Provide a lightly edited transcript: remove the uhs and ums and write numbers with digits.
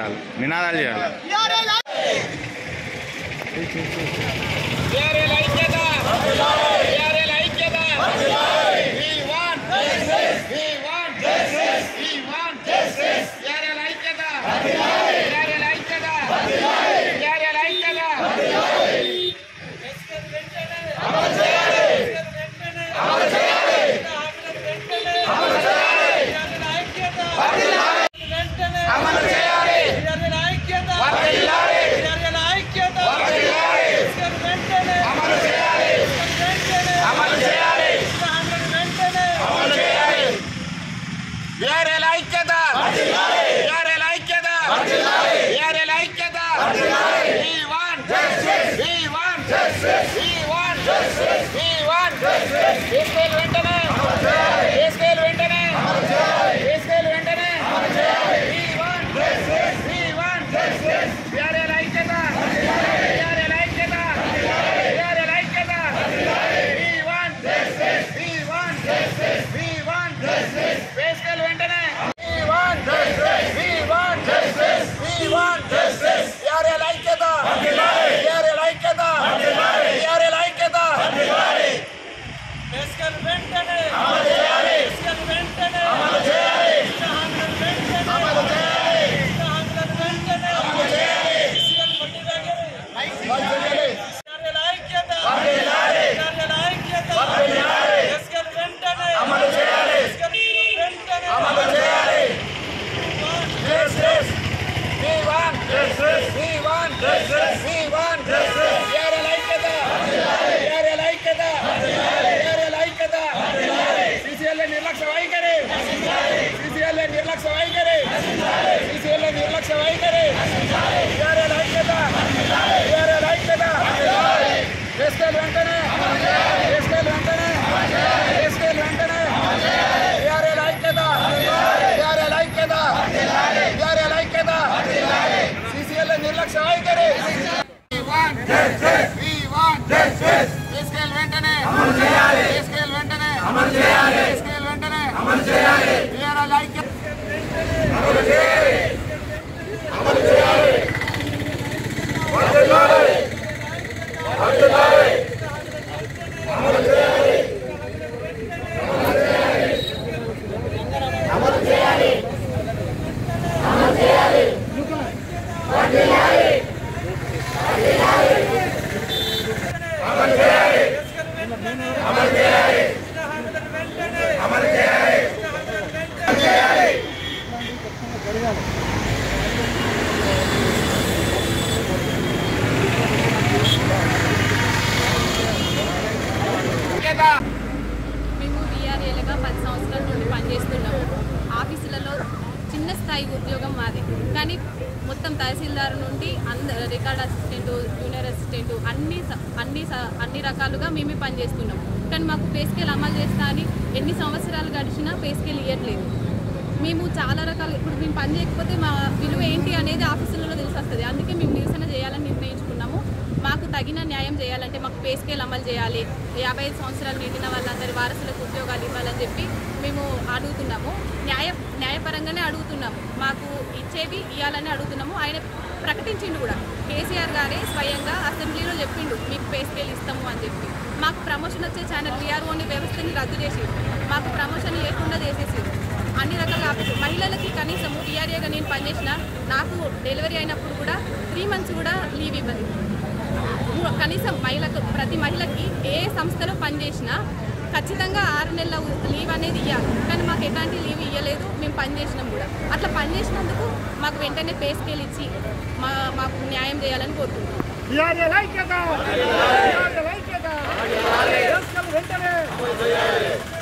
చాలు నినాదాలు చేయాలి. మేము వీఆర్ఏలుగా 10 సంవత్సరాల నుండి పనిచేస్తున్నాము. ఆఫీసులలో చిన్న స్థాయి ఉద్యోగం మాది, కానీ మొత్తం తహసీల్దార్ నుండి రికార్డ్ అసిస్టెంట్, జూనియర్ అసిస్టెంట్ అన్ని రకాలుగా మేమే పనిచేస్తున్నాం. కానీ మాకు పే స్కేల్ అమలు చేస్తా అని ఎన్ని సంవత్సరాలు గడిచినా పే స్కేల్ ఇవ్వట్లేదు. మేము చాలా రకాలు ఇప్పుడు మేము పని చేయకపోతే మా విలువ ఏంటి అనేది ఆఫీసులలో తెలిసి వస్తుంది. అందుకే మేము నిరసన చేయాలని నిర్ణయించుకున్నాము. మాకు తగిన న్యాయం చేయాలంటే మాకు పే స్కేల్ అమలు చేయాలి, 55 సంవత్సరాలు నిండిన వాళ్ళందరి వారసులకు ఉద్యోగాలు ఇవ్వాలని చెప్పి మేము అడుగుతున్నాము. న్యాయపరంగానే అడుగుతున్నాము. మాకు ఇచ్చేవి ఇవ్వాలని అడుగుతున్నాము. ఆయన ప్రకటించిండు కూడా, కేసీఆర్ గారే స్వయంగా అసెంబ్లీలో చెప్పిండు మీకు పే స్కేల్ ఇస్తాము అని చెప్పి. మాకు ప్రమోషన్ వచ్చే ఛానల్ వీఆర్ఓని వ్యవస్థని రద్దు చేసి మాకు ప్రమోషన్ లేకుండా చేసేసారు. అన్ని రకాల ఆఫీసు మహిళలకి కనీసము వీఆర్ఏగా నేను పనిచేసిన నాకు డెలివరీ అయినప్పుడు కూడా 3 months కూడా లీవ్ ఇవ్వదు. కనీసం ప్రతి మహిళకి ఏ సంస్థలో పనిచేసినా ఖచ్చితంగా 6 నెలల లీవ్ అనేది ఇవ్వాలి. కానీ మాకు ఎలాంటి లీవ్ ఇవ్వలేదు. మేము పనిచేసినాం కూడా. అట్లా పనిచేసినందుకు మాకు వెంటనే పే స్కేల్ ఇచ్చి మాకు న్యాయం చేయాలని కోరుకుంటున్నాం.